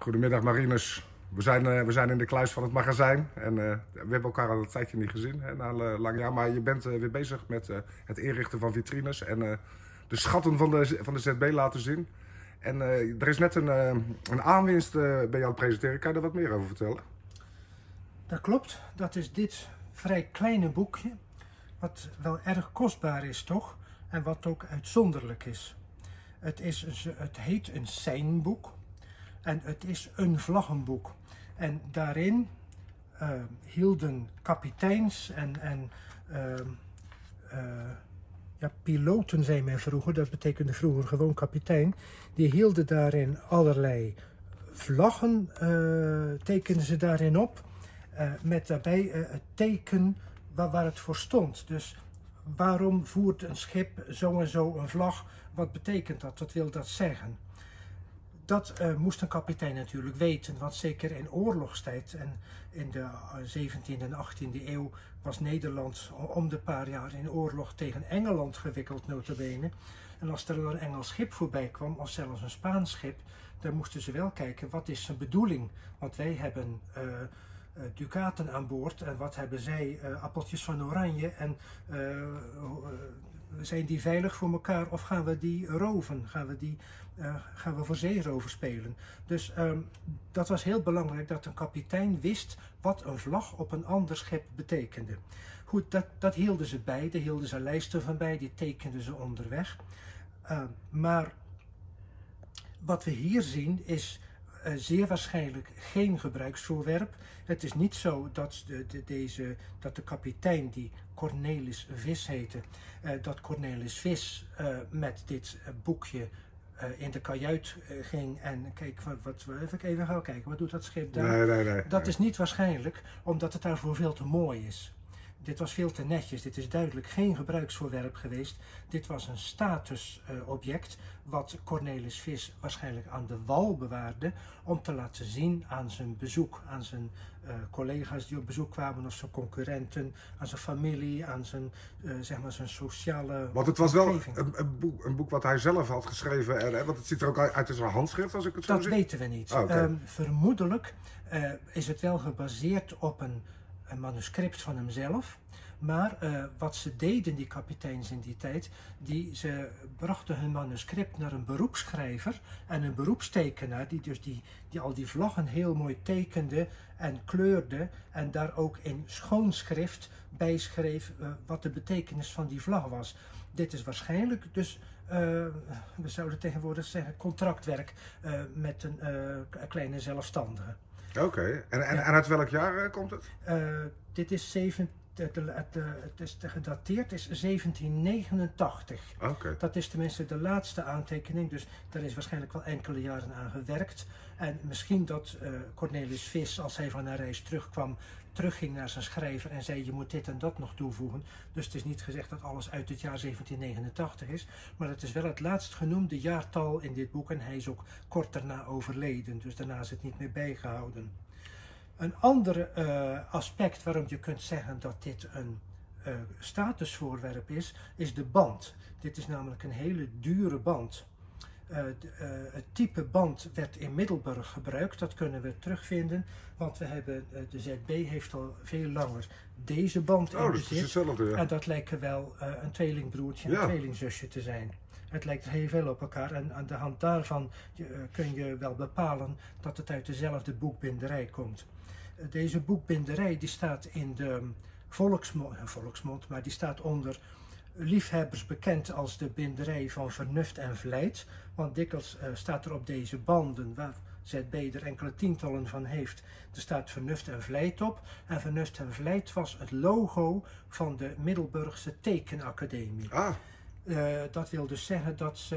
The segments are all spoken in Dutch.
Goedemiddag Marinus. We zijn in de kluis van het magazijn en we hebben elkaar al een tijdje niet gezien, hè, na een lang jaar. Maar je bent weer bezig met het inrichten van vitrines en de schatten van de ZB laten zien. En er is net een aanwinst ben je aan het presenteren. Kan je daar wat meer over vertellen? Dat klopt. Dat is dit vrij kleine boekje, wat wel erg kostbaar is toch? En wat ook uitzonderlijk is. Het heet een seinboek en het is een vlaggenboek. En daarin hielden kapiteins en piloten zei men vroeger, dat betekende vroeger gewoon kapitein, die hielden daarin allerlei vlaggen, tekenden ze daarin op, met daarbij het teken waar het voor stond. Dus waarom voert een schip zo en zo een vlag? Wat betekent dat? Wat wil dat zeggen? Dat moest een kapitein natuurlijk weten, want zeker in oorlogstijd en in de 17e en 18e eeuw was Nederland om de paar jaar in oorlog tegen Engeland gewikkeld, nota bene. En als er een Engels schip voorbij kwam, of zelfs een Spaans schip, dan moesten ze wel kijken, wat is zijn bedoeling? Want wij hebben ducaten aan boord en wat hebben zij, appeltjes van oranje en zijn die veilig voor elkaar of gaan we die roven? Gaan we voor zeeroven spelen? Dus dat was heel belangrijk dat een kapitein wist wat een vlag op een ander schip betekende. Goed, dat hielden ze bij, daar hielden ze lijsten van bij, die tekenden ze onderweg. Maar wat we hier zien is zeer waarschijnlijk geen gebruiksvoorwerp. Het is niet zo dat de kapitein, die Cornelis Vis heette, dat Cornelis Vis met dit boekje in de kajuit ging en kijk, even gaan kijken, wat doet dat schip daar? Nee. Dat is niet waarschijnlijk, omdat het daarvoor veel te mooi is. Dit was veel te netjes, dit is duidelijk geen gebruiksvoorwerp geweest. Dit was een statusobject wat Cornelis Vis waarschijnlijk aan de wal bewaarde om te laten zien aan zijn bezoek, aan zijn collega's die op bezoek kwamen of zijn concurrenten, aan zijn familie, aan zijn, zeg maar zijn sociale. Want het was wel een boek wat hij zelf had geschreven, want het ziet er ook uit als een handschrift als ik het zo zie. Dat weten we niet. Oh, okay. Vermoedelijk is het wel gebaseerd op een manuscript van hemzelf, maar wat ze deden, die kapiteins in die tijd, ze brachten hun manuscript naar een beroepsschrijver en een beroepstekenaar die al die vlaggen heel mooi tekende en kleurde en daar ook in schoonschrift bijschreef wat de betekenis van die vlag was. Dit is waarschijnlijk dus, we zouden tegenwoordig zeggen, contractwerk met een kleine zelfstandige. Oké. En uit welk jaar komt het? Dit is het is gedateerd is 1789. Okay. Dat is tenminste de laatste aantekening, dus daar is waarschijnlijk wel enkele jaren aan gewerkt. En misschien dat Cornelis Vis, als hij van een reis terugkwam, terugging naar zijn schrijver en zei, je moet dit en dat nog toevoegen. Dus het is niet gezegd dat alles uit het jaar 1789 is, maar het is wel het laatst genoemde jaartal in dit boek en hij is ook kort daarna overleden, dus daarna is het niet meer bijgehouden. Een ander aspect waarom je kunt zeggen dat dit een statusvoorwerp is de band. Dit is namelijk een hele dure band. Het type band werd in Middelburg gebruikt, dat kunnen we terugvinden, want we hebben, de ZB heeft al veel langer deze band in bezit. Ja. En dat lijkt wel een tweelingbroertje en een tweelingzusje te zijn. Het lijkt heel veel op elkaar en aan de hand daarvan kun je wel bepalen dat het uit dezelfde boekbinderij komt. Deze boekbinderij die staat in de volksmond, maar die staat onder liefhebbers bekend als de binderij van Vernuft en Vlijt. Want dikwijls staat er op deze banden, waar ZB er enkele tientallen van heeft, er staat Vernuft en Vlijt op. En Vernuft en Vlijt was het logo van de Middelburgse Tekenacademie. Ah. Dat wil dus zeggen dat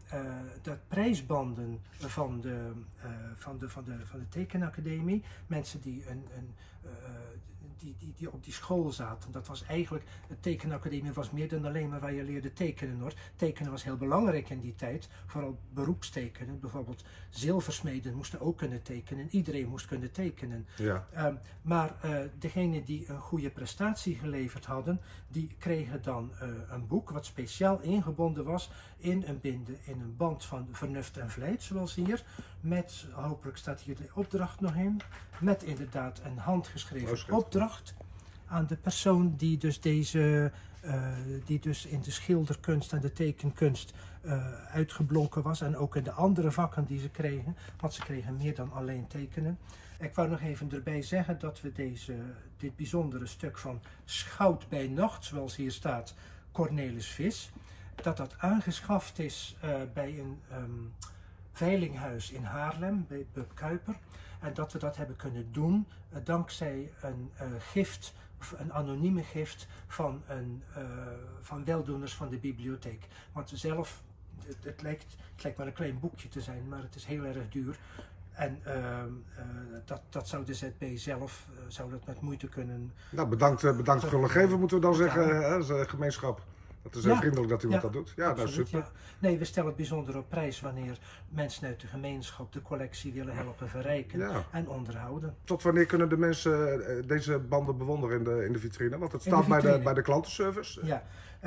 prijsbanden van de Tekenacademie, mensen die die op die school zaten. Dat was eigenlijk, het tekenacademie was meer dan alleen maar waar je leerde tekenen hoor. Tekenen was heel belangrijk in die tijd, vooral beroepstekenen. Bijvoorbeeld zilversmeden moesten ook kunnen tekenen, iedereen moest kunnen tekenen. Ja. Maar degenen die een goede prestatie geleverd hadden, die kregen dan een boek wat speciaal ingebonden was in een band van vernuft en vlijt, zoals hier. Met, hopelijk staat hier de opdracht nog in, met inderdaad een handgeschreven opdracht aan de persoon die dus die dus in de schilderkunst en de tekenkunst uitgeblonken was. En ook in de andere vakken die ze kregen, want ze kregen meer dan alleen tekenen. Ik wou nog even erbij zeggen dat we dit bijzondere stuk van Schout bij Nacht, zoals hier staat, Cornelis Vis, dat aangeschaft is bij een veilinghuis in Haarlem, bij Bub Kuiper. En dat we dat hebben kunnen doen dankzij een gift, een anonieme gift van weldoeners van de bibliotheek. Want zelf, het lijkt maar een klein boekje te zijn, maar het is heel erg duur. En dat zou de ZB zelf zou dat met moeite kunnen... Nou, bedankt Gullegever moeten we dan zeggen, als gemeenschap. Dat is heel vriendelijk dat iemand dat doet. Ja, absoluut, dat is super. Ja. Nee, we stellen het bijzonder op prijs wanneer mensen uit de gemeenschap de collectie willen helpen verrijken en onderhouden. Tot wanneer kunnen de mensen deze banden bewonderen in de vitrine? Want het staat bij de klantenservice. Ja,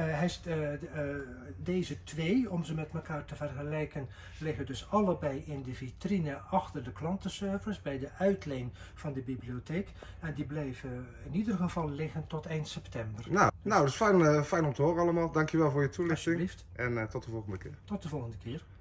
deze twee, om ze met elkaar te vergelijken, liggen dus allebei in de vitrine achter de klantenservice, bij de uitleen van de bibliotheek. En die blijven in ieder geval liggen tot eind september. Nou, dat is fijn om te horen allemaal. Dankjewel voor je toelichting. Alsjeblieft. En tot de volgende keer. Tot de volgende keer.